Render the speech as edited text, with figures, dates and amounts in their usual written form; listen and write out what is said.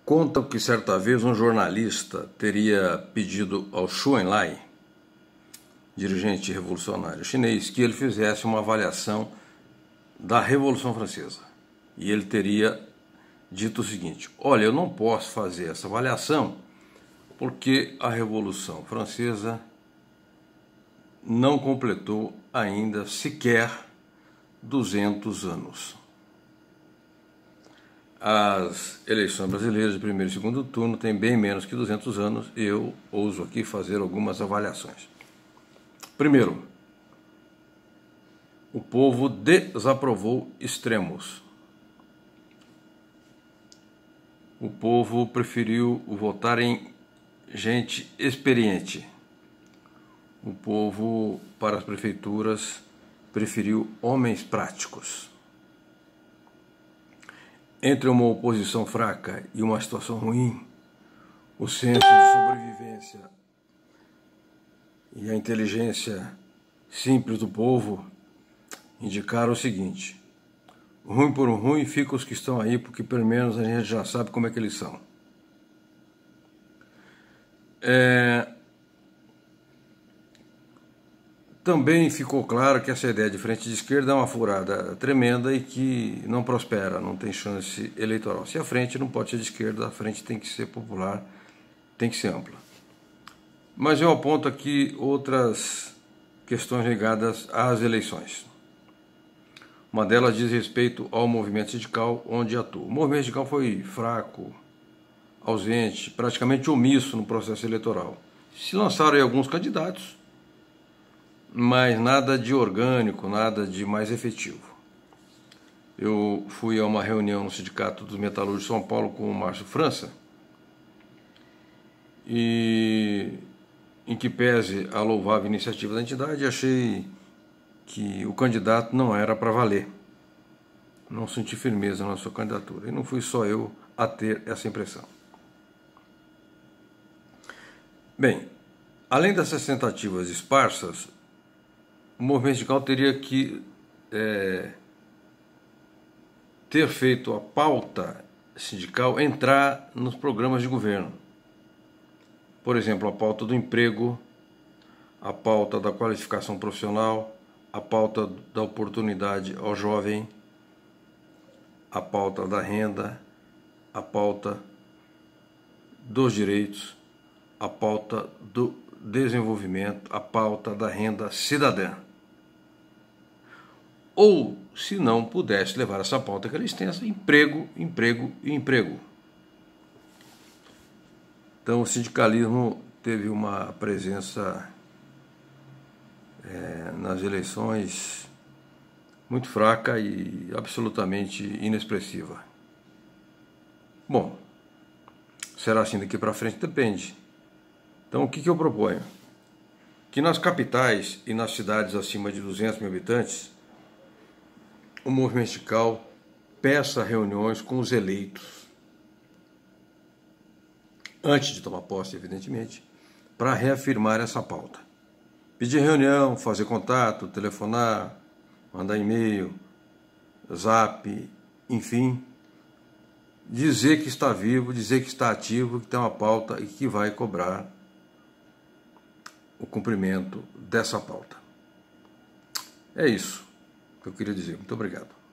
Contam que certa vez um jornalista teria pedido ao Zhou Enlai, dirigente revolucionário chinês, que ele fizesse uma avaliação da Revolução Francesa. E ele teria dito o seguinte: olha, eu não posso fazer essa avaliação porque a Revolução Francesa não completou ainda sequer 200 anos. As eleições brasileiras de primeiro e segundo turno têm bem menos que 200 anos e eu ouso aqui fazer algumas avaliações. Primeiro, o povo desaprovou extremos. O povo preferiu votar em gente experiente. O povo, para as prefeituras, preferiu homens práticos. Entre uma oposição fraca e uma situação ruim, o senso de sobrevivência e a inteligência simples do povo indicaram o seguinte: ruim por ruim ficam os que estão aí, porque pelo menos a gente já sabe como é que eles são. Também ficou claro que essa ideia de frente de esquerda é uma furada tremenda e que não prospera, não tem chance eleitoral. Se a frente não pode ser de esquerda, a frente tem que ser popular, tem que ser ampla. Mas eu aponto aqui outras questões ligadas às eleições. Uma delas diz respeito ao movimento sindical onde atuo. O movimento sindical foi fraco, ausente, praticamente omisso no processo eleitoral. Se lançaram aí alguns candidatos, mas nada de orgânico, nada de mais efetivo. Eu fui a uma reunião no Sindicato dos Metalúrgicos de São Paulo com o Márcio França, e em que pese a louvável iniciativa da entidade, achei que o candidato não era para valer. Não senti firmeza na sua candidatura. E não fui só eu a ter essa impressão. Bem, além dessas tentativas esparsas, o movimento sindical teria que ter feito a pauta sindical entrar nos programas de governo. Por exemplo, a pauta do emprego, a pauta da qualificação profissional, a pauta da oportunidade ao jovem, a pauta da renda, a pauta dos direitos, a pauta do desenvolvimento, a pauta da renda cidadã. Ou, se não pudesse levar essa pauta que era extensa, emprego, emprego e emprego. Então o sindicalismo teve uma presença nas eleições muito fraca e absolutamente inexpressiva. Bom, será assim daqui para frente? Depende. Então o que eu proponho? Que nas capitais e nas cidades acima de 200 mil habitantes, o movimento sindical peça reuniões com os eleitos, antes de tomar posse, evidentemente, para reafirmar essa pauta. Pedir reunião, fazer contato, telefonar, mandar e-mail, zap, enfim, dizer que está vivo, dizer que está ativo, que tem uma pauta e que vai cobrar o cumprimento dessa pauta. É isso que eu queria dizer. Muito obrigado.